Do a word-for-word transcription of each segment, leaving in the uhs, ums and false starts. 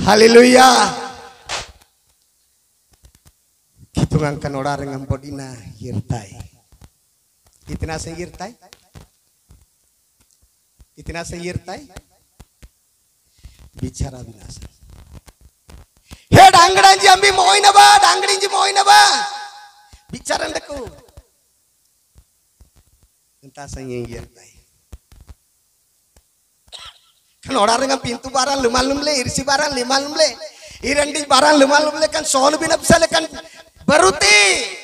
Hallelujah कितुंgan kan orang dengan bodina yirtai इतना से यिरताई इतना से यिरताई बिचारा विनाश हे डांगडांजी आम्ही मोयना बा डांगडींजी मोयना बा बिचारा ndeko entah से यिरताई kan orang dengan pintu barang lumalum le irsi barang lumalum le irandi barang lumalum le kan soal bina bisa le kan beruti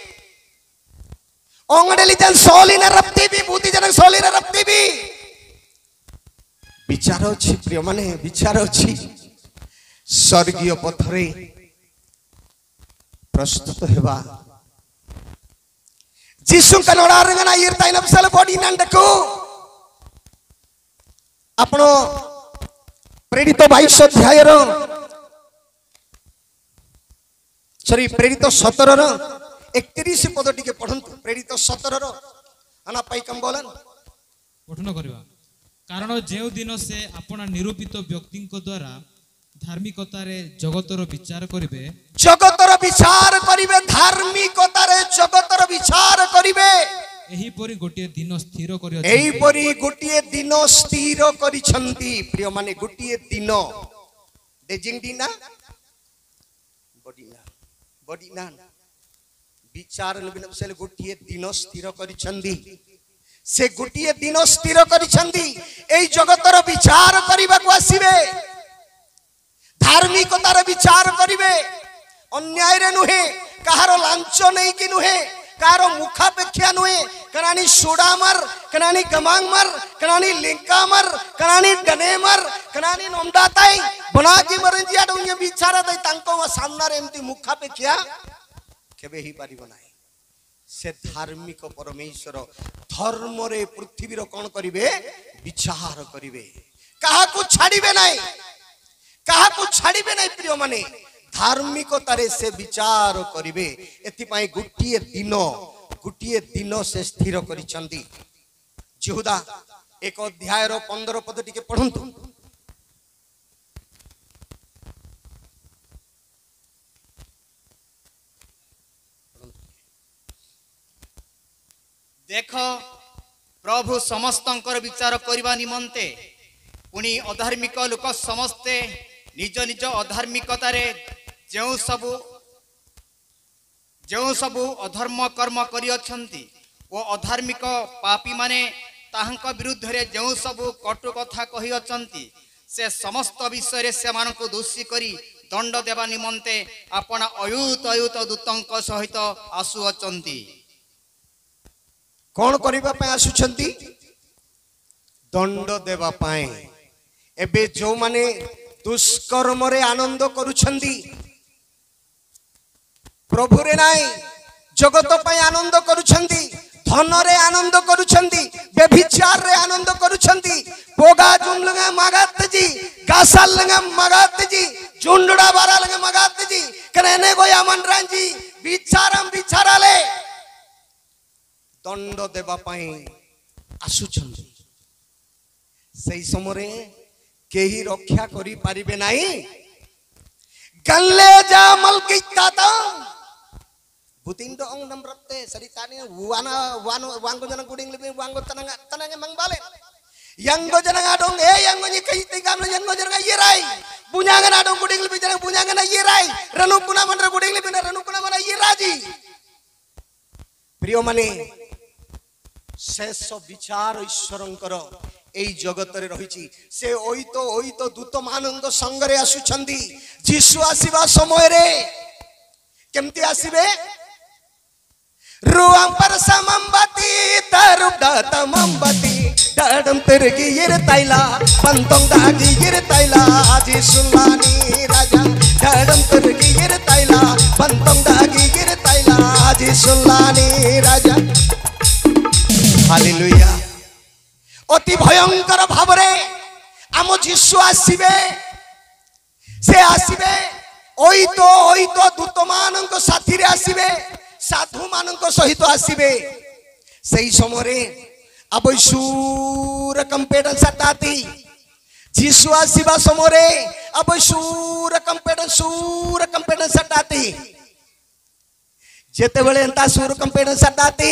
Ongdeli jan soli na rapti bi buti jan soli na rapti bi बिचारो छी प्रिय माने बिचारो छी स्वर्गीय पथरे प्रस्तुत हेबा जीसु कनोडा रंगना यिरताई नबसल body नंदको आपनो प्रेरित बाईस अध्याय रो सॉरी प्रेरित सत्रह रो इकतीस पद टिके पढंतु प्रेरित सत्रह रो अना पाई कम बोलन पठन करबा कारण जेउ दिन से अपना निरूपित व्यक्ति द्वारा धार्मिकता रे जगतर विचार करिवे जगतर विचार करिवे धार्मिकता रे जगतर विचार करिवे एही परि गोटिए दिन स्थिर करि एही परि गोटिए दिन स्थिर करिसंती प्रिय माने गोटिए दिन डेजिंग दिना बडिना बडिना विचार लबिनबसेल गोटिए दिन स्थिर करिसंती से गोटिए दिन स्थिर करिसंती एई जगतर विचार करिबा को आसीबे धार्मिकतार विचार करिवे अन्याय रे नुहे कहारो लांच नहीं कि नुहे कहारो मुखापेक्षा नुहे कनानी सुडामर कनानी गमांगमर कनानी लिंकामर कनानी डनेमर कनानी नोमदाताई बनाकी मरंजिया डोंगे विचार दई तांको सामना रे एमती मुखापेक्षा केबे ही पारिबो नाही से धार्मिक परमेश्वर धर्म रे पृथ्वी रो कोन करिवे विचार करिवे कहा को छाड़ीबे नाही कहा को छाड़ीबे नाही प्रिय माने धार्मिकतारे से विचार करिवे एथि पई गुटिए दिन गुटिए दिन से स्थिर करिसंती यहूदा एक अध्याय रो पंद्रह पद टिके पढंतु देख प्रभु समस्तंकर विचार करबा निमंते पुनी अधार्मिक लोक समस्ते निज निज अधार्मिकता रे जेउ सबु जेउ सबु अधर्म कर्म करि अछंती ओ अधार्मिक पापी माने ताहंक विरुद्ध रे जेउ सबु कटु कथा कहि अछंती से समस्त विषय रे से मानको दोषी करी दंड देबा निमंते आपण अयुत अयुत दूतंक सहित आसु अछंती कौन करिबा पे आसुछंती दंड देबा पाए एबे जो माने दुष्कर्म रे आनंद करूछंती प्रभु रे नाही जगत पय आनंद करूछंती धन रे आनंद करूछंती व्यभिचार रे आनंद करूछंती पोगा जुमलंगा मागात जी गासाल लंगा मागात जी जुंडड़ा बारा लंगा मागात जी कनेने गोया मनरां जी विचारम विचाराले दंड देबा पाई आसुछंती सही समय केही रक्षा करी पारिबे नाही गल्ले जा मलकिताता बुतिंदो ong namrate saritane wana wano wango jana guding lebih wango tanang tanang mangbale yango jana ngadong eh yango ni kai tigam yango jana yirai bunyangan adong guding lebih jana bunyangan yirai ranu kuna mandra guding lebih ranu kuna mana yiraji प्रिय माने शेष विचार ईश्वरंकर एई जगत रे रहिछि से ओई तो ओई तो दूत मानंद संग रे आसुछंदी जीसु आसीबा समय रे केमती आसीबे रुआम पर समंबती तरुब दतमंबती डडम तिरगी येर तैला पंतों दागी येर तैला जीसु लानी राजा डडम तिरगी येर तैला पंतों दागी येर तैला जीसु लानी राजा हालेलुया अति भयंकर भाव रे आम जीसु आसीबे से आसीबे ओई तो ओई तो दूत मानक साथी रे आसीबे साधु मानक सहित आसीबे सही समय रे अबैसुर कंपेटन सताती जीशु आसीबा समोरे अब सूर कंपेडन सूर कंपेडन सटाती जेते बेले एंता सूर कंपेडन सटाती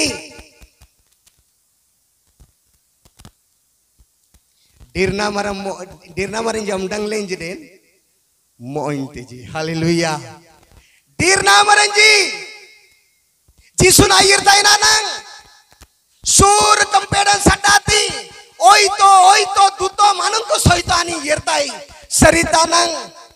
डिरना मरम डिरना मरिन जमडंग लेंजरेन मोइंते जी हालेलुया डिरना मरन जी जीशु ना यिरताई नानंग सूर कंपेडन सटाती ओई तो ओई तो दूतो मानन को सहितानी यिरताई सरितानंग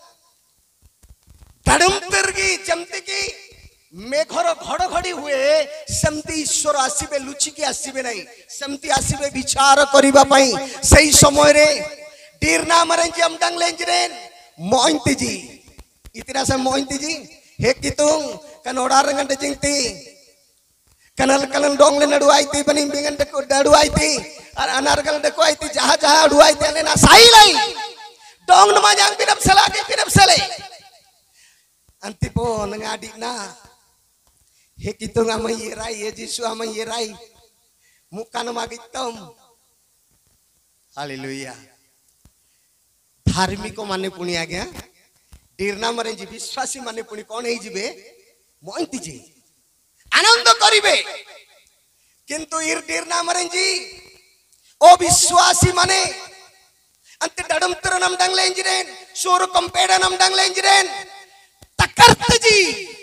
धड़म तिरगी जमती की मेघर घड़घड़ी हुए सेमती ईश्वर आसीबे लुचिकी आसीबे नहीं सेमती आसीबे विचार करिबा पई सही समय रे डिरना मरन जी अमडंग लेंजरेन मोइंती जी इतना से मोइंती जी हे कितुंग कनोड़ा रंगन जिंगती कनल कनल डोंग ले नडुआई थी बनी बिंगन डको डडुआई थी और अनारगल डको आई थी जहां जहां अडुआई थी लेना साई लाई डोंग नमा जांग पिरप सला के पिरप सले अंतिपो नंगाडी ना हे कितुंग आम ये राई ये जीसु आम ये राई मुक्का नमा गितम हालेलुया धार्मिक माने पुणी आ गया डिरना मरे जी विश्वासी माने पुणी कौन है जीवे मोइंती जी आनंद करिबे किंतु इर डिरना मरे जी ओ विश्वासी माने अंत डडम तरनम डंग लेंजरेन सोर कंपेडनम डंग लेंजरेन तकर्त जी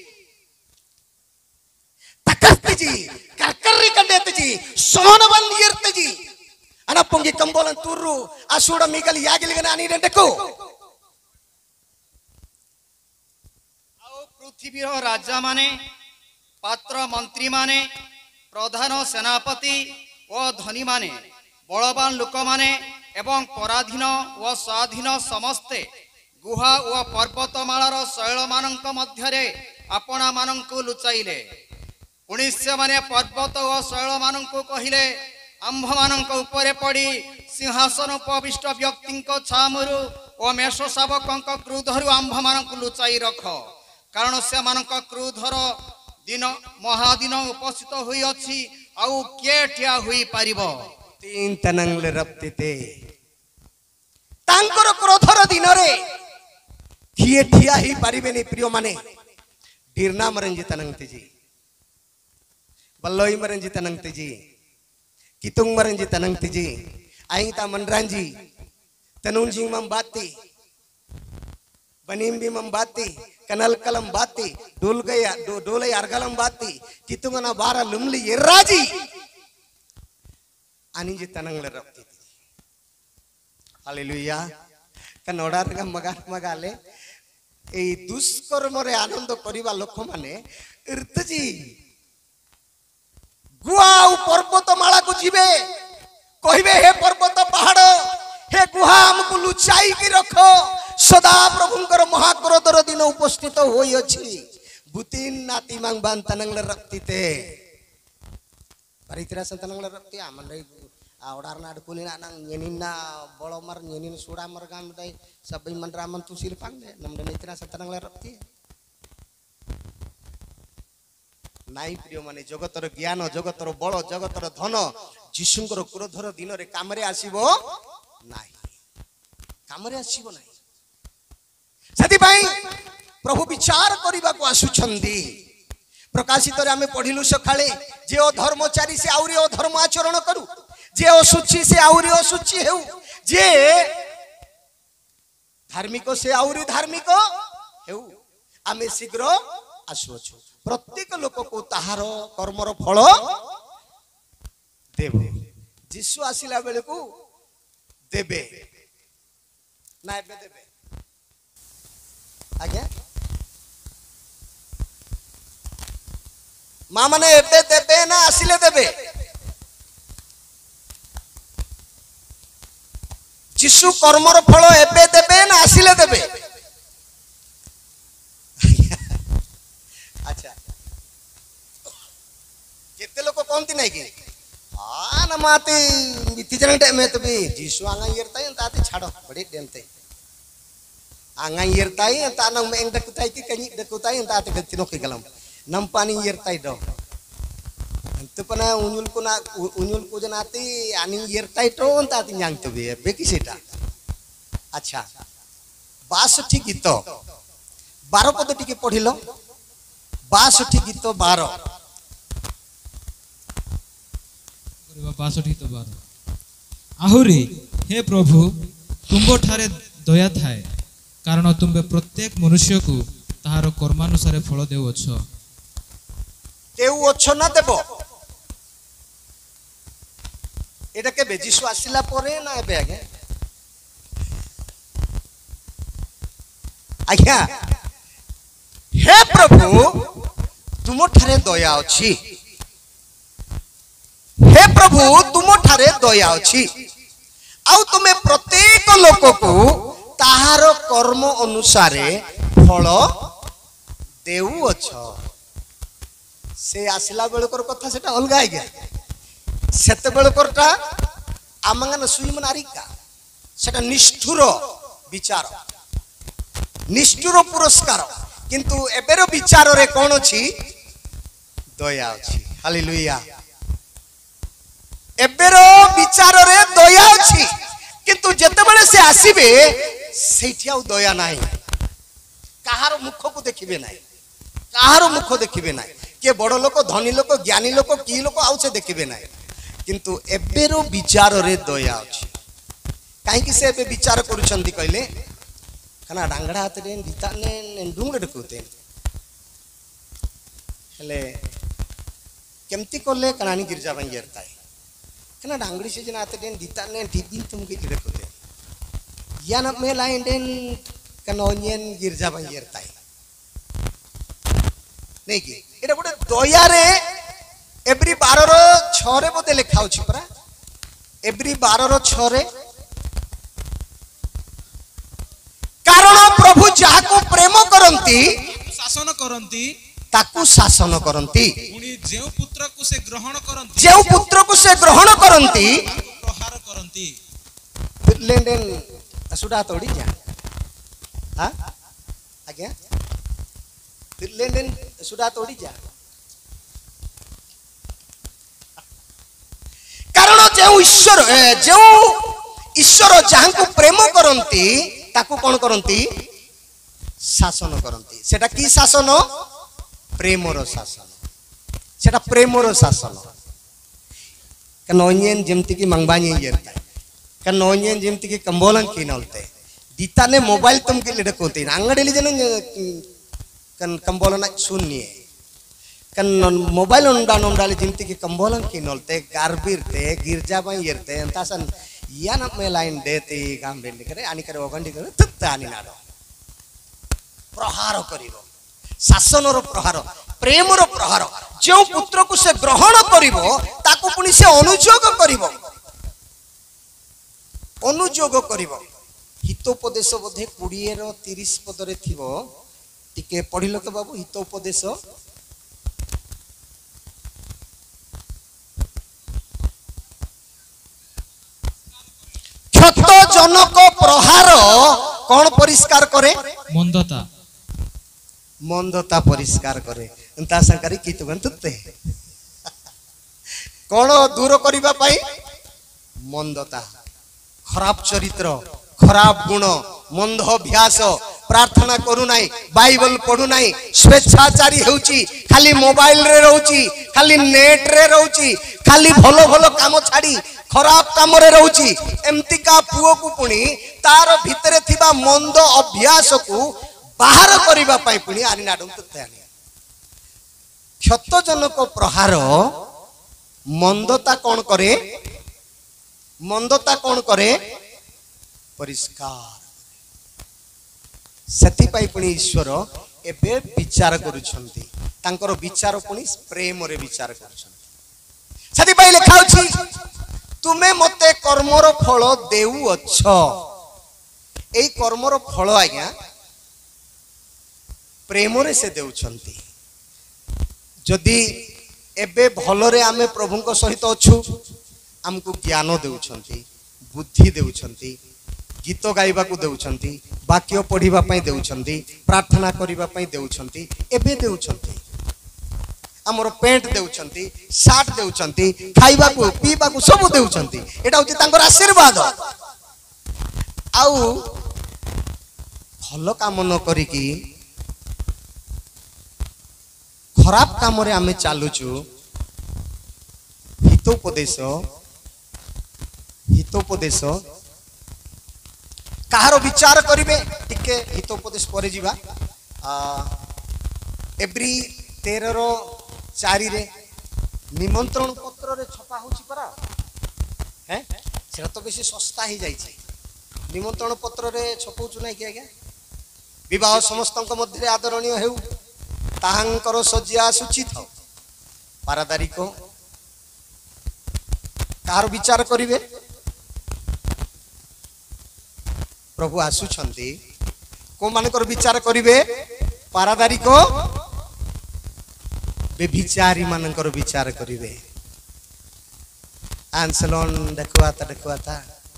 तकर्त जी करकरी कंडेत जी सोनवन यर्त जी अना पोंगी कंबोलन तुरु असुड मिगल यागिलगना ani rendeko आओ पृथ्वीर राजा माने पात्र मंत्री माने प्रधान सेनापति व धनी माने बलवान लोक माने एवं पराधीन व स्वाधीन समस्ते गुहा व पर्वतमालार शैल मानक मध्यरे आपना मानंकु लुचाइले पुणी से माने पर्वत व शैल मानंकु कहिले आंभ मानंक उपरे पड़ी सिंहासन उपविष्ट व्यक्ति छामुरु व मेष शावक क्रोधरु आंभ मानंकु लुचाई रख कारण से मानक क्रोधर दिन महादिन उपस्थित हुई अछि आउ के ठिया हुई पारिबो तीन तनंगले रप्तिते तांकर क्रोधर दिन रे किए ठिया ही पारिबेनी प्रिय माने डिरना मरंजी तनंगते जी बल्लोई मरंजी तनंगते जी कितुंग मरंजी तनंगते जी आइंग ता मनरांजी तनुंजी मम बाती बनीम भी मम बाती कनल कलम बाती डोल गया डो डोले अरगलम बाती कितुंगना बारा लुमली यर्राजी अनिजी तनंगले रप्ती हालेलुया कनोड़ा रंग मगा मगाले ए दुष्कर्म रे आनंद करिबा लोक माने इर्तजी गुआउ पर्वत माला को जीवे कहिबे हे पर्वत पहाड़ हे गुहा हमको लुचाई की रखो सदा प्रभुंकर महाक्रोधर दिन उपस्थित होई अछि बुतीन नाती मांग बान तनंगले रक्तिते परित्रा संतनंगले रक्ति आमन रे आवडार ना अडकुनी ना नंग येनिना बळोमर येनिन सुडामर गाम दai सबै मनरामन तु सिरपांग दे नमदे मित्रा संतनंगले रक्ति नाई प्रिय माने जगतर ज्ञान जगतर बल जगतर धन जीशुंकर क्रोधर दिन रे कामरे आसीबो नाही कामरे आसीबो नाही सती भाई प्रभु विचार करिबा को आसुछंदी प्रकाशित रे हमें पढिलु सखाळे जे ओ धर्मचारी से आउरी ओ धर्म आचरण करू जे असुचि से आउरी असुचि हेउ जे धार्मिक से आउरी धार्मिक हेउ आमे शीघ्र आसुछु प्रत्येक लोक को ताहार कर्मर फल देव जीशु आसिला बेले को देबे ना एबे देबे आज्ञा मां माने एबे देबे ना आसिले देबे जीशु कर्मर फल एबे देबे ना आसिले देबे अच्छा केते लोक कोनती नाही की आ न माते इति जन टाइम तो भी जीशु आंगा येरताय ताते छाडो बडे देनते आंगा येरताय तानंग मेंग दकुताय की कनी दकुताय ताते गतिनो की गलम नंपानी येरताय दो अंत पना उनुल को ना उनुल को जनाती आनी येरताय तो ताते न्यांग तो भी बेकी सेटा अच्छा बासठी गीत बार पद टिके पढ़िल बासठी गीत बार बासठी तो बार आहुरी हे प्रभु तुम ठारे दया थाए कारण तुम्बे प्रत्येक मनुष्य को ताहार कर्मानुसार फल देउछ देउछ ना देव एटा के बेजिसु आसिला परे ना एबे आगे आज्ञा हे प्रभु तुम ठारे दया अछि हे प्रभु तुम ठारे दया अछि आउ तुमे प्रत्येक लोक को ताहार कर्म अनुसारे फल देउछ से आसिला बेलकर कथा सेटा अलगा आज्ञा सेते बेलकरटा आमंगन सुइम नारिका सेटा निष्ठुर विचार निष्ठुर पुरस्कार किंतु एबेर विचार रे कोन अछि दया अछि हालेलुया एबेर विचार रे दया अछि किंतु जते बेले से आसीबे सेठी आउ दया नाही कहार मुख को देखिबे नाही कहार मुख देखिबे नाही के बड़ लोक धनी लोक ज्ञानी लोक की लोक आउ से देखिबे नाही किंतु एबेर विचार रे दया अछि काहे कि से एबे विचार करूछंती कहले कना डांगड़ा हाथ देन दिता ने डुंगड़े डकुते हेले केमती करले कनानी गिरजा बन गेरता है कना डांगड़ी से जना हाथ देन दिता ने दिन तुम के डकुते या न में लाइन देन कनोनियन गिरजा बन गेरता है नहीं कि एटा गोटे दया रे एवरी बारह रो छह रे बोते लिखा होछि परा एवरी बारह रो छह रे कारण प्रभु जाहाको प्रेम करंती शासन करंती ताकू शासन करंती पुनी जेउ पुत्र को से ग्रहण करंती जेउ पुत्र को से ग्रहण करंती प्रहार करंती लेंडेन सुडा तोड़ी जा हां आज्ञा लेंडेन सुडा तोड़ी जा कारण जेउ ईश्वर जेउ ईश्वर जाहाको प्रेम करंती ताकू कौन करंती शासन करंती सेटा की शासन प्रेमर शासन सेटा प्रेमर शासन कनोनियन जेमति की मंगबानी येरता कनोनियन जेमति की कंबोलन की नलते दीता ने मोबाइल तुम के लेडे कोते अंगडेली जन कन कंबोलन सुनिए कन मोबाइल उंडा उंडाले जेमति की कंबोलन की नलते गारबीरते गिरजा बाई येरते अंतासन याना में लाइन देते काम बेंडी करे आनी करे ओगंडी करे तत्त आनी नाडो प्रहार करिवो शासनर प्रहार प्रेमर प्रहार जो पुत्र को से ग्रहण करिवो ताकू पुनी से अनुयोग करिवो अनुयोग करिवो हितोपदेश बोधे बीस रो तीस पद रे थिवो टिके पढिलो तो बाबू हितोपदेश क्षत जनक प्रहार कौन परिष्कार करे मंदता मंदता परिष्कार करे अंता संकारी की तुगन तुते कौन दूर करिबा पाई मंदता खराब चरित्र खराब गुण मंद अभ्यास प्रार्थना करू नाही बाइबल पढू नाही स्वेच्छाचारी होउची खाली मोबाइल रे रहउची खाली नेट रे रहउची खाली भलो भलो काम छाड़ी खराब काम रे रहउची एमती का पुओ को पुणी तार भितरे थिबा मंद अभ्यास को बाहर करिबा पाई पुणी आनी नाडम तते आनी क्षत जनक प्रहार मंदता कौन करे मंदता कौन करे परिष्कार सेति पाई पुणी ईश्वर एबे विचार करूछंती तांकर विचार पुणी प्रेम रे विचार करूछंती सेति पाई लिखा होछि तुमे मते कर्मर फल देउ अछ एई कर्मर फल आज्ञा प्रेम रे से देउछंती जदि एबे भलरे आमे प्रभुଙ୍କ सहित अछु हमको ज्ञान देउछंती बुद्धि देउछंती गीत गाइबा को देउछंती वाक्य पढ़िबा पई देउछंती प्रार्थना करिबा पई देउछंती एबे देउछंती हमर पेंट देउछंती साट देउछंती खाइबा को पीबा को सब देउछंती एटा होती तांकर आशीर्वाद आउ भल काम न करिकी खराब काम रे आमे चालुचु हितोपदेश हितोपदेश कहार विचार करिवे टिके हितोपदेश परे जीवा एवरी तेरह रो चारि रे निमंत्रण पत्र रे छपा होची परा हैं सेटा तो बेसी सस्ता ही जाइछि निमंत्रण पत्र रे छपौचु नै कि आज्ञा विवाह समस्तक मध्य आदरणीय हेउ ताहांकर सज्जा सूची थाउ पारादारिक कार विचार करिवे प्रभु आसुछंती को मानकर विचार करिवे पारादारिक बेभिचारी मानकर विचार करिवे आंसलन देखुआता देखुआता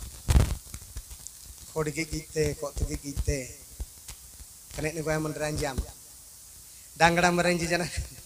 खोड़के गीते कोतके गीते कने ने गोय मन रंजाम डांगड़ा मरंजी जना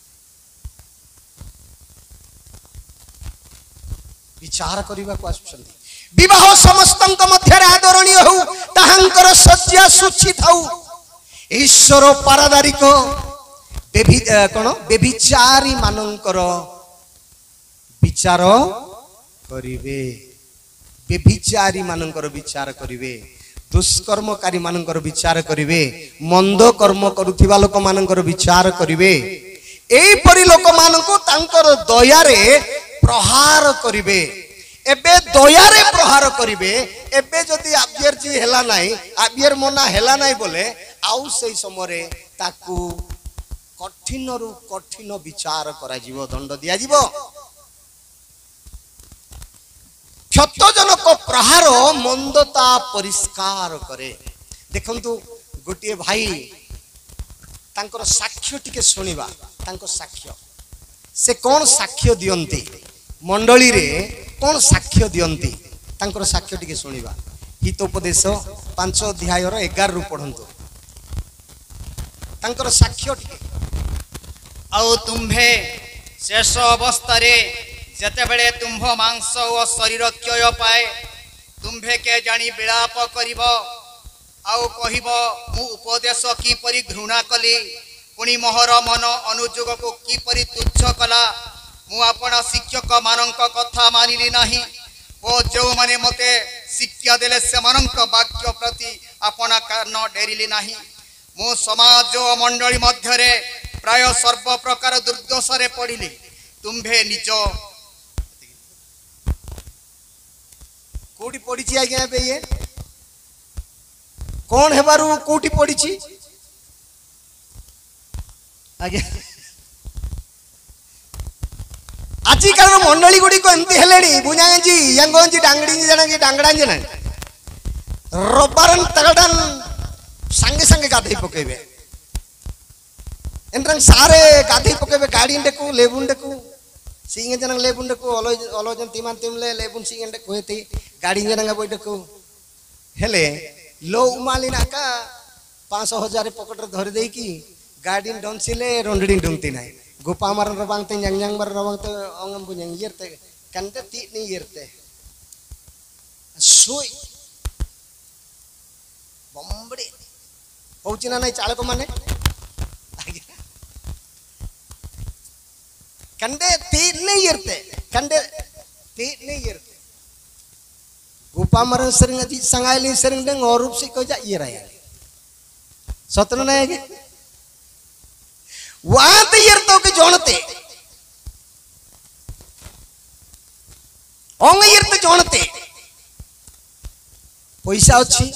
विचार करिबा को आसुछंती विवाह समस्तंक मध्य आदरणीय हो ताहांकर सज्जा सूची थाउ ईश्वर पारादारिक बेभि कोन बेभिचारी मानंकर विचार करिवे बेभिचारी मानंकर विचार करिवे दुष्कर्मकारी मानंकर विचार करिवे मंद कर्म करुथिबा लोक मानंकर विचार करिवे एई परि लोक मानंको तांकर दया रे प्रहार करिवे एबे दया रे प्रहार करिवे एबे जदि आबियर जी हेला नाही आबियर मना हेला नाही बोले आउ सेई समय रे ताकू कठिन रु कठिन विचार करा जीवो दंड दिया जीवो क्षतजनक प्रहार मंदता परिष्कार करे देखंतु गोटे भाई तांकर साक्ष्य टिके सुनिबा तांको साक्ष्य से कौन साक्ष्य दियंती मंडली रे कौन साक्ष्य दियंती तांकर साक्ष्य टिके सुनिबा हितोपदेश पांच अध्याय रो ग्यारह रु पढंतु तांकर साक्ष्य टिके आउ तुम्भे शेष अवस्था रे जते बेले तुम्भ मांस और शरीर क्षय पाए तुम्भे के जानी विलाप करिब आउ कहिब मु उपदेश की परि घृणा कली पुणी मोहर मन अनुजोग को की परि तुच्छ कला मु आपण शिक्षक मानक कथा मानिली नाही ओ जो माने मते शिक्षा देले से मानक वाक्य प्रति आपण कान डेरिली नाही मु समाज और मंडली मध्य रे प्राय सर्व प्रकार दुर्दशा रे पड़िली तुम्भे निज कोठी पड़ी आज्ञा पे ये कौन है बारू कोठी पड़ी आज्ञा आजिकल मंडली गुड़ी को एमती हेलेनी बुझाजी यंगोंजी डांगड़ी जना की डांगड़ा जना रबारन तगड़न संगे संगे गाधई पकेबे एंट्रंग सारे गाधई पकेबे गाड़ी डेकू लेबुन डेकू सिंगे जनंग लेबुन डेकू ओलो ओलो जन तिमान तिमले लेबुन सिंगे डेकू हेती गाड़ी जनंग बोय डेकू हेले लो उमाली नाका पाँच सौ हजार पकड़ धर दे की गाड़ी डंसिले रोंडड़ी डुंगती नाही गोपा मार रबांगते जंगजंग मार रबांगते अंगम बुझंग येरते कंते ती नहीं येरते सोई बम्बड़ी पहुंचना नहीं चालक माने कंडे तीन नहीं येरते कंडे तीन नहीं येरते गोपा मरन सरिंग अति संगाइली सरिंग देंग और रूप से को जा ये रहा सतन नहीं है वहां तो येरतो के जोनते ओंग येरते जोनते पैसा अच्छी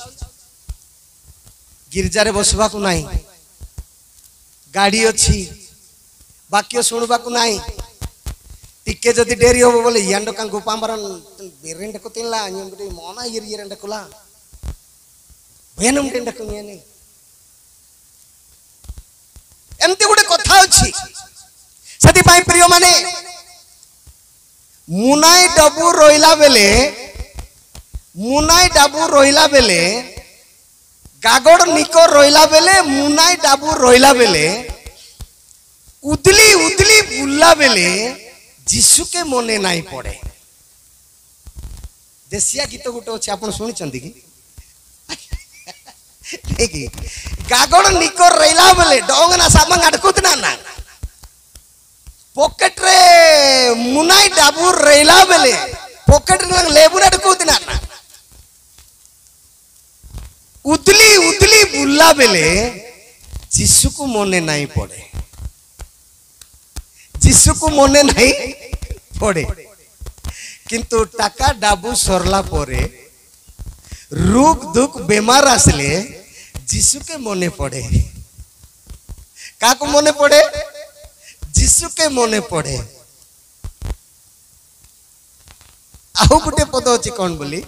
गिरजा रे बसवा को नहीं गाड़ी अच्छी वाक्य शुणवा को नहीं टिके जदि डेरी हो बोले यांडो का गोपामरन बेरेंड को तिनला नियमटे मोना यर यरेंड कोला भयनम टेंड को नियने एमती गुटे कथा अछि सती पाई प्रिय माने मुनाई डबू रोइला बेले मुनाई डाबू रोइला बेले गागड़ निको रोइला बेले मुनाई डाबू रोइला बेले उदली उदली बुल्ला बेले जीशु के मने नहीं पड़े देसिया गीत गोटे अच्छे आप शुणी कि ठीक है गागड़ निकोर रैला बेले डोंग ना सामंग अटकुत ना ना पॉकेट रे मुनाई डाबूर रैला बेले पॉकेट रे लेबुर अटकुत ना ना उदली उदली बुल्ला बेले जिसु को मने नहीं पड़े जिसु को मने नहीं पड़े किंतु टाका डाबू सरला परे रोग दुख बेमार आसले जिसु के मने पड़े का को मने पड़े जिसु के मने पड़े आउ गुटे पद अछि कोन बोली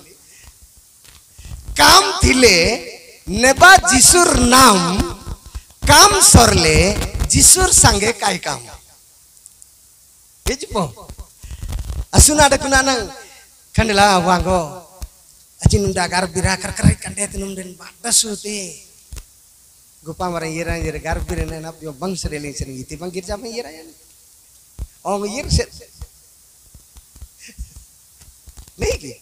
काम थिले नेबा जिसुर नाम काम सरले जिसुर संगे काय काम हेजिपो असुना डकुना न खंडला वांगो अजिन डागार बिरा कर कर कंडे तनुम दिन बादसुते गोपा मरे येरा येरा गार बिरे ने ना यो बंग सरेली सरिंगी ति बंग गिरजा में येरा यानी ओ ये से नहीं की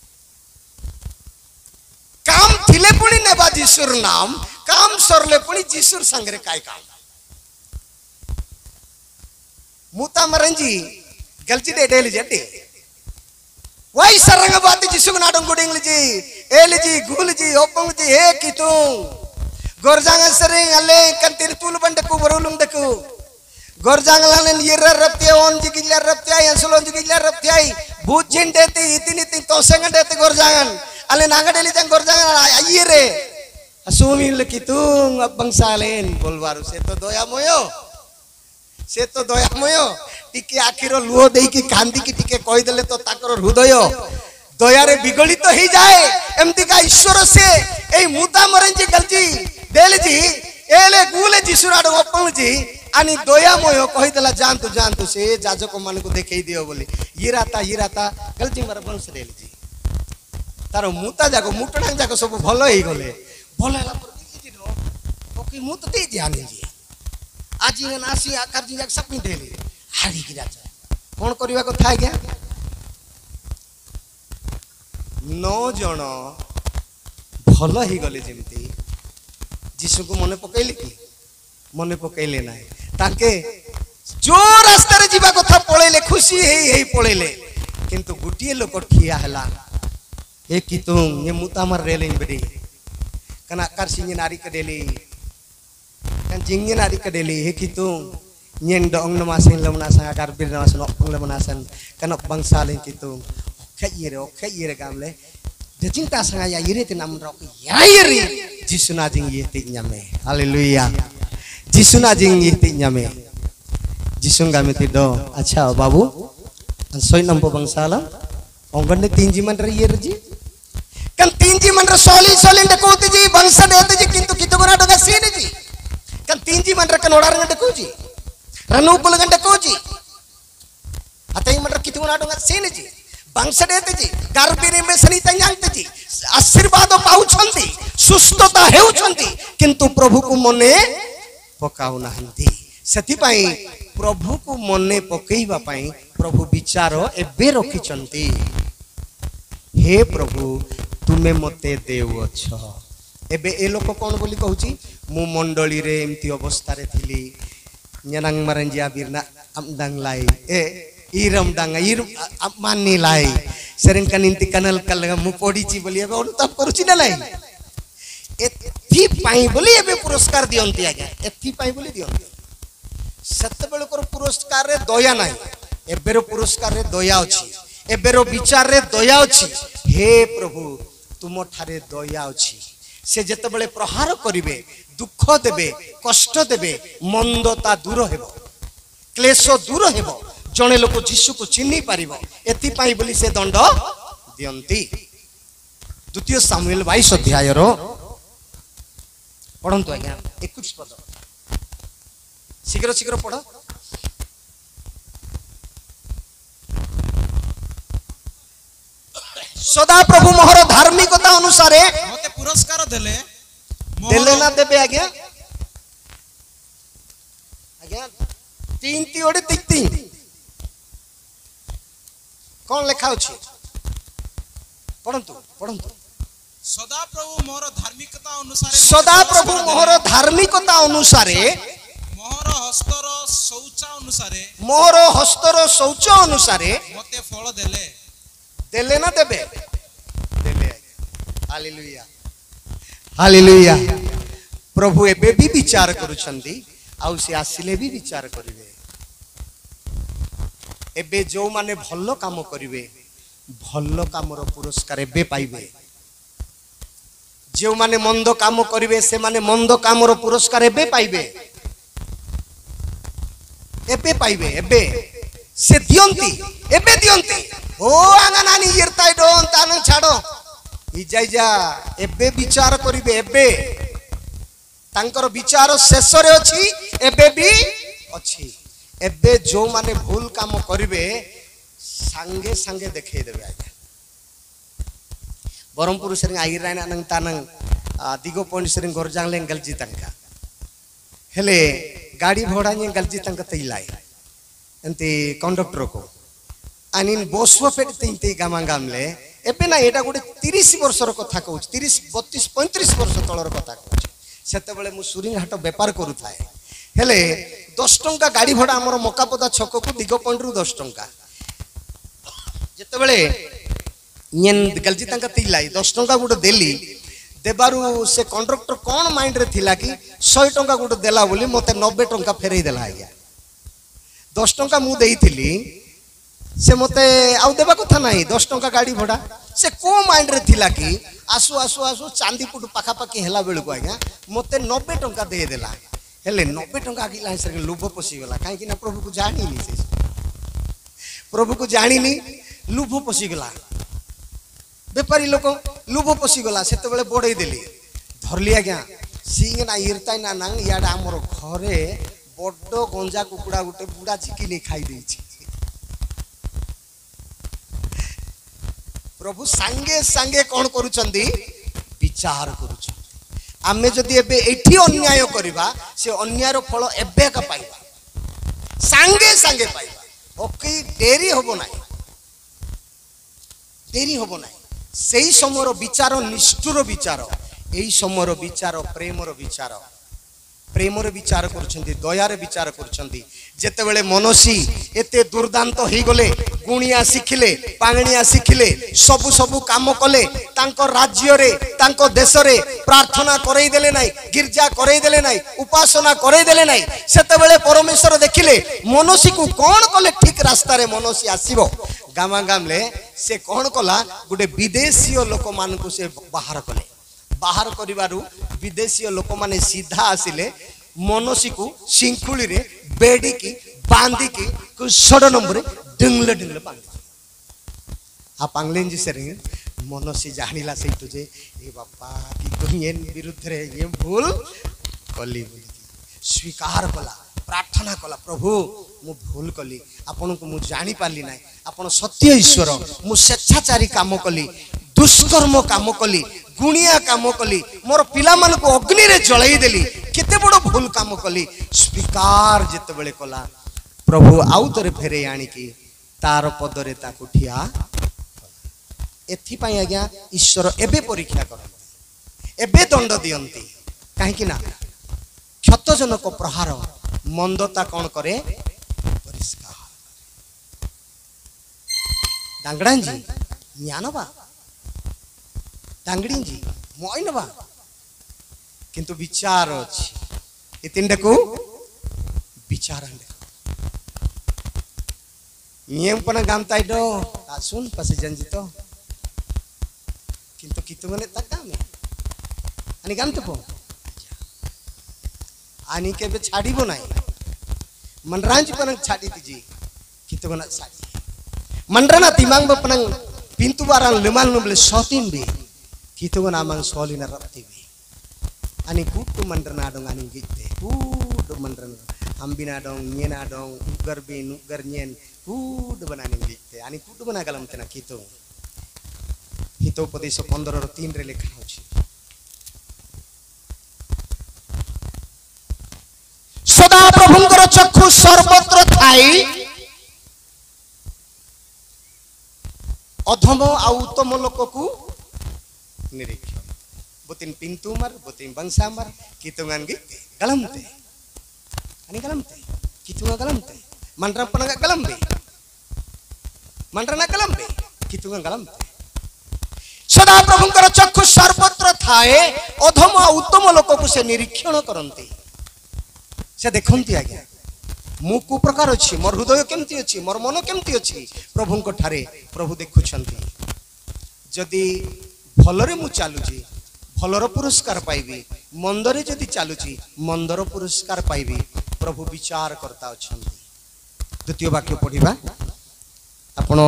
काम थिले पुणी नेबा जिसुर नाम काम सरले पुणी जिसुर संगरे काय काम मुता मरंजी गलची दे डेली जट्टी वाई सरंग बात जिसु नाडंग गुडिंग जी एल जी गुल जी ओपंग जी हे कितु गोरजांग सरंग अले कंतिर तुल बंडकु बरुलुंग दकु गोरजांग लालन येरा रप्ते ओन जी गिला रप्ते आई असलोन जी गिला रप्ते आई भूजिन देते इतनी इतनी तोसेंग देते गोरजांगन अले नांगडेली जंग गोरजांगन आई रे असुमिल कितु अबंग सालेन बोलवारु से तो दोया मोयो से तो दया मयो टिके आखिर लुह दे कि कांदी की टिके कहि देले तो ताकर हृदय दया रे विगलित हो जाए एमती का ईश्वर से ए मुता मरंजी गलजी देल जी एले गुले जिसुराड ओपन जी आनी दया मयो कहि देला जानतु जानतु से जाजको मन को देखै दियो बोली येराता येराता गलजी मर बंश देल जी तारो मुता जाको मुटणा जाको सब भलो हे गले भलो हला पर जी नो ओके मुत दे जाने जी आज इन नासी आकार जी जाक सपनी देली हाड़ी की जाचा कोन करबा को था गया नौ जण भलो ही गले जेमती जिसु को मने पकैले की मने पकैले नाही ताके जो रास्ता रे जीवा कथा पळेले खुशी हेई हेई पळेले किंतु गुटिए लोक ठिया हला ए की तुम ये मुता मर रेले बेडी कना कर सिंह नारी कडेली kan jingin ari kedeli hekitu nyen dong namasin lemna sanga karbir namasin opong lemnasan kan op bangsa len kitu oke yere oke yere gamle de cinta sanga ya yere ti nam rok ya yere jisuna jing yeti nyame haleluya jisuna jing yeti nyame jisun game ti do acha babu an soi nampo bangsa la onggan de tinji man re yere ji kan tinji man re soli soli de ko ti ji bangsa de ti kintu kitu gona do ga sine ji kan tinji man rek nodar ngade koji ranu pul ngade koji atai man rek kitu nadu ngade sine ji bangsa dete ji garbire me sani tanyang ji आशीर्वाद पाउछंती सुस्थता हेउछंती किंतु प्रभु को मने पकाउ नाहंती सेति पई प्रभु को मने पकेइबा पई प्रभु विचार एबे रखिचंती हे प्रभु तुमे मते देउ अछ एबे ए लोक कोन बोली कहूची मु मंडली रे एमती अवस्था रे थिली न्यानंग मरंजिया बिरना अमदंग लाई ए इरम डांग इर मानी लाई सेरेन कनिंती कनल कल मु पडीची बोली एबे अनुताप करूची ना लाई एथि पाई बोली एबे पुरस्कार दियंती आगे एथि पाई बोली दियंती सत्य बेल कर पुरस्कार रे दया नाही एबे रो पुरस्कार रे दया अछि एबे रो विचार रे दया अछि हे प्रभु तुम ठारे दया अछि से जते बेले प्रहार करिवे दुख देबे कष्ट देबे मंदता दूर हेबो क्लेश दूर हेबो जने लोक जीशु को चिन्हि पारिबो एथि पाई बोली से दंड दियंती द्वितीय सामुएल बाईस अध्याय रो पढ़ंतु आज्ञा इक्कीस पद शीघ्र शीघ्र पढ़ सदा प्रभु मोहर धार्मिकता अनुसार मते पुरस्कार देले देले ना देबे आज्ञा आज्ञा तीन ती ओडी तिक्ती कौन लिखा अछि पढ़ंतु पढ़ंतु सदा प्रभु मोर धार्मिकता अनुसार सदा प्रभु मोहर धार्मिकता अनुसारे मोहर हस्तर शौच अनुसार मोहर हस्तर शौच अनुसारे मते फल देले देले ना देबे देले। Hallelujah hallelujah. प्रभु एबे भी विचार करुछंती आउ से आसिले भी विचार करिवे। एबे जो माने भल्लो काम करिवे भल्लो कामर पुरस्कार एबे पाइबे। जो माने मंद काम करिवे से माने मंद कामर पुरस्कार एबे पाइबे एबे पाइबे एबे से दियंती एबे दियंती। ओ आंगा नानी यरताय डोन तान छाड़ो इ जाय जा एबे विचार करिवे एबे तांकर विचार शेष रे अछि एबे भी अछि। एबे जो माने भूल काम करिवे संगे संगे देखै देबे। आज्ञा बरमपुर सेरिंग आइराना नंग तानंग दिगो पॉइंट सेरिंग गोरजांगले गलजी तंका हेले गाड़ी भोड़ा ने गलजी तंका तैलाई एंती कंडक्टर को आनिन बसवा पेट तिंती गामा गामले एबे ना एटा गोटे तीस वर्षर कथा कहूँ तीस बत्तीस पैंतीस वर्ष तलर कथा कहूँ सेते बेले मु सुरिंगहाट बेपार करू थाए हेले दस टंका गाड़ी भड़ा हमर मकापदा छक को दिगो पॉइंट रु दस टंका जेते बेले नियन गलजी तंका तिलाई दस टंका गुटे देली देबारु से कंडक्टर कोन माइंड रे थिला कि सौ टंका गुटे देला बोली मते नब्बे टंका फेरई देला। आज्ञा दस टंका मु देइथिली से मते आउ देबा कथा नाही दस टंका गाड़ी भड़ा से को माइंड रे थिला कि आसु आसु आसु चांदीपुर पाखा पाखी हेला बेल को आज्ञा मते नब्बे टंका दे देला। हेले नब्बे टंका आगिला से लोभ पसी गला काहे कि ना प्रभु को जानी नी से प्रभु को जानी नी लोभ पसी गला। बेपारी लोक लोभ पसी गला सेते बेले बड़ई देली धरली। आज्ञा सिंग ना इरताय ना नांग याडा हमर घरे बड्डो गंजा कुकुड़ा गुटे बुढ़ा चिकिनी खाई देछि। प्रभु सांगे सांगे कौन करुचंदी विचार करुचंदी। आमे जदि एबे एठी अन्याय करिबा से अन्यायर फल एबे का पाइबा सांगे सांगे पाइबा। ओके देरी होबो नाही देरी होबो नाही। सेई समयर विचार निष्ठुर विचार एई समयर विचार प्रेमर विचार प्रेमर विचार करुछंती दयार विचार करुछंती। जेते बेले मनसी एते दुर्दांत ही गले गुणिया शिखिले पांगणिया शिखिले सबु सबु काम कले तांको राज्य रे तांको देश रे प्रार्थना करई देले नाही गिरजा करई देले नाही उपासना करई देले नाही। सेते बेले परमेश्वर देखिले मनसी को कोन कले ठीक रास्ता रे मनसी आसीबो गामा गामले से कोन कला गुटे विदेशी लोक मान को से बाहर कले बाहर करिवारु विदेशी लोक माने सीधा आसिले मनसी को सिंखुली रे बेडी की बांधी की कुसड़ नंबर डिंगले डिंगले बांधी आ पांगलेंजी सेरे मनसी जानिला से तुझे ए बापा की दुनियन विरुद्ध रे ये भूल कली स्वीकार कला प्रार्थना कला प्रभु मु भूल कली आपन को मु जानि पाली नाही आपन सत्य ईश्वर मु स्वेच्छाचारी काम कली दुष्कर्म काम कली गुणिया काम कली मोर पिला मान को अग्नि रे जलाई देली केते बड़ भूल काम कली। स्वीकार जेते बेले कला प्रभु आउ तरे फेरे आनी की तार पदरे ताकु ठिया एथि पई आज्ञा ईश्वर एबे परीक्षा करन एबे दंड दियंती काहे कि ना क्षतजनक प्रहार मंदता कौन करे परिष्कार। डांगड़ान जी ज्ञानबा डांगड़ी जी मोइनबा किंतु विचार अछि ए तीनटा को विचार नियम पण गामताय दो आसुन पसे जंजितो किंतु कितु मने तकामे आणि गामतो पो आणि केबे छाडीबो नाही मनरांज पण छाडी दिजी कितु मना छाडी मनराना तिमांग पण पिंतु बारान लमाल नबले सतीन बे कितु मना mang solina rapti bay ani kutu mandrena dong ani gitte kutu mandrena hambina dong nyena dong ugar be nugar nyen kutu banani gitte ani kutu bana galam tena kitu Hitopadesha पंद्रह रो तीन रे लिखा होछि सदा प्रभुंकर चक्षु सर्वत्र थाई अधम आ उत्तम लोक को निरीक्षण butin pintu mar butin bangsa mar kitungan gi galam te ani galam te kitunga galam te mantra pananga galam be mantra na galam be kitunga galam te सदा प्रभुंकर चक्षु सर्वत्र थाए अधम उत्तम लोक को से निरीक्षण करते से देखती आज्ञा मु को प्रकार अच्छी मोर हृदय केमती अच्छी मोर मन केमती अच्छी प्रभु ठारे प्रभु देखुंट जदि भलरे मु चलुची भलर पुरस्कार पाइबी मंदरे जदि चलुची मंदर पुरस्कार पाइबी प्रभु विचार करता अच्छा द्वितीय वाक्य पढ़ा आपण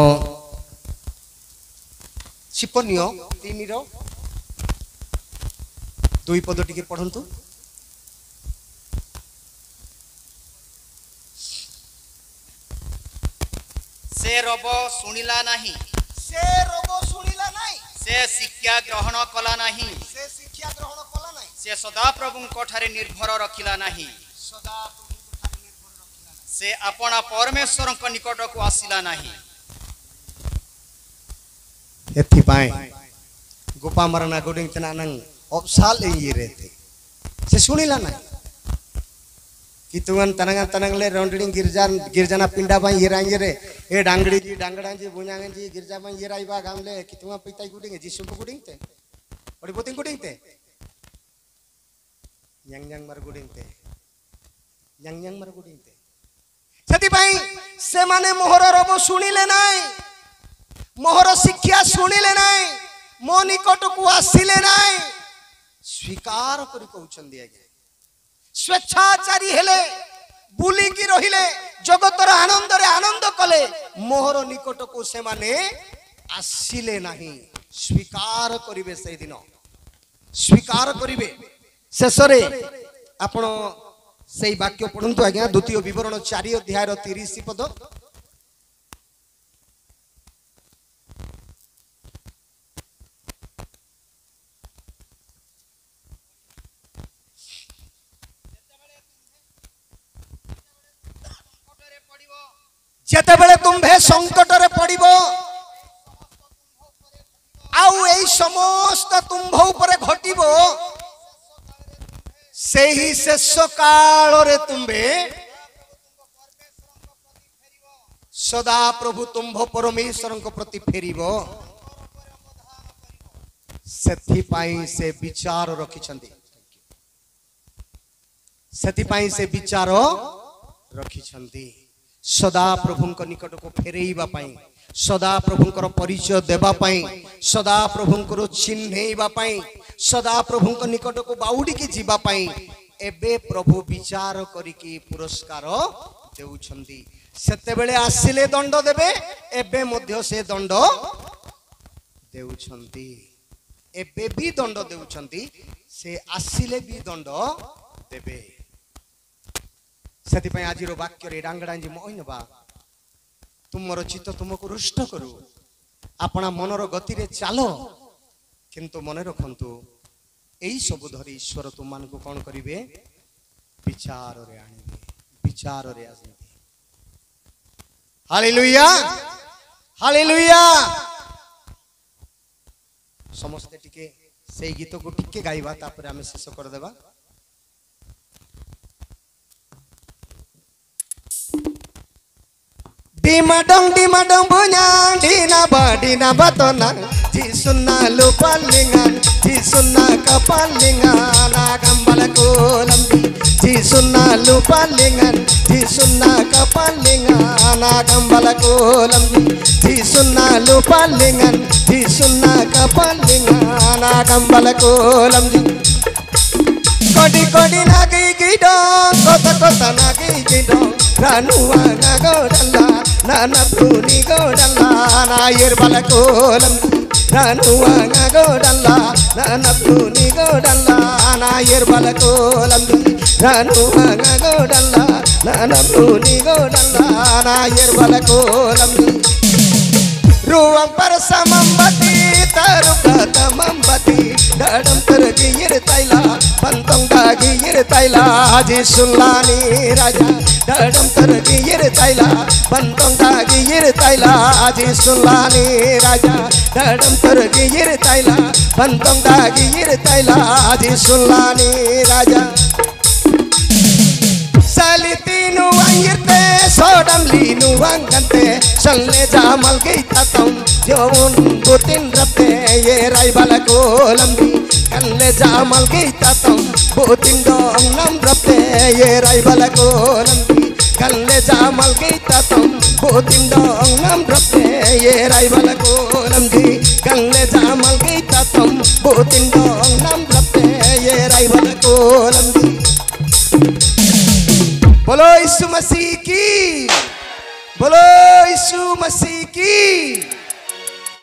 शिपनीय तीन रो दुई पद टिके पढ़ंतु से रब सुनिला नहीं से रब सुनिला नहीं से शिक्षा ग्रहण कला नहीं से शिक्षा ग्रहण कला नहीं से सदा प्रभु ठारे निर्भर रखिला नहीं सदा प्रभु ठारे निर्भर रखिला नहीं से अपना परमेश्वर निकट को आसिला नहीं एथिपाई गोपा मरना गोडिंग तनानंग ऑप्साल ये रहते से सुनिला ना कि तुमन तनंगा तनंगले राउंडिंग गिरजा गिरजना पिंडा बाई ये रांगे रे ए डांगड़ी जी डांगड़ा जी बुኛंगे जी गिरजा बाई ये राई बा गामले कि तुम पिताई गुडिंग जी सुप गुडिंग ते बड़ी बोतिंग गुडिंग ते यांग यांग मर गुडिंग ते यांग यांग मर गुडिंग ते सेति बाई से माने मोहर रब सुनिले नाई मोहर शिक्षा शुणिले नाई मो निकट को आसिले नाई स्वीकार करी कहउछंदी आगे स्वेच्छाचारी हेले बुली की रहिले जगतर आनंद रे आनंद कले मोहर निकट को से माने आसिले नाही स्वीकार करिवे से दिन स्वीकार करिवे शेषरे आपण सेई वाक्य पढंतु आज्ञा द्वितीय विवरण चार अध्याय रो तीस पद जेतेबेले तुम्भे संकट रे पड़िबो आउ एई समस्त तुम्भ ऊपर घटिबो सेही शेष काल रे तुम्भे सदा प्रभु तुम्भ परमेश्वर को प्रति फेरिबो सेथि पाई से विचार रखिछंती सेथि पाई से विचार रखिछंती सदा प्रभु निकट को फेरेइबा पाई सदा प्रभुंकर परिचय देबा पाई सदा प्रभुंकर चिन्हैबा पाई सदा प्रभु निकट को बाउडी के जीवा पाई एबे प्रभु विचार करिकी पुरस्कार देउछंती सेते बेले आसिले दंड देबे एबे मध्य से दंड देउछंती एबे भी दंड देउछंती से आसिले भी दंड देबे सेति पय आजिरो वाक्य रे डांगडांजी मोइनबा तुमरो चित्त तुमको रुष्ट करू अपना मनर गति रे चालो किंतु मने रखंतु एई सब धरि ईश्वर तुमान को कोन करिवे विचार रे आनिबे विचार रे आनिबे हालेलुया हालेलुया समस्त टिके सेई गीत को टिके गाइबा तापर हमें शेष कर देबा Dimadong dimadong bunyang dina ba dina batona jisunna lupalingan jisunna kapalingan agambala kolambi jisunna lupalingan jisunna kapalingan agambala kolambi jisunna lupalingan jisunna kapalingan agambala kolambi kodi kodi nagi gidong kota kota nagi gidong ranuwa nagodalla nana puni godalla na yer balakolam ranuwa nagodalla nana puni godalla na yer balakolam ranuwa nagodalla nana puni godalla na yer balakolam ruang persa membati terbuka membati dalam tergigir taila pantong dagir taila Haji Sulani Raja dalam tergigir taila pantong dagir taila Haji Sulani Raja dalam tergigir taila pantong dagir taila Haji Sulani Raja Salitinu wangirte sodam linu wangante salle jamal geita tam jawun butin ratte ye rai balako lambi kalle jamal geita tam butin dong nam ratte ye rai balako lambi kalle jamal geita tam butin dong nam ratte ye rai balako lambi kalle jamal geita tam butin dong nam ratte ye rai balako lambi बोलो यीशु मसीह की बोलो यीशु मसीह की